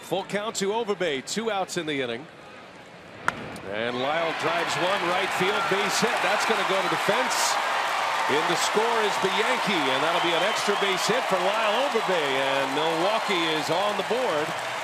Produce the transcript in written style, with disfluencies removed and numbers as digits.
Full count to Overbay. 2 outs in the inning. And Lyle drives one right field, base hit. That's going to go to the fence. In the score is Bianchi, and that'll be an extra base hit for Lyle Overbay, and Milwaukee is on the board.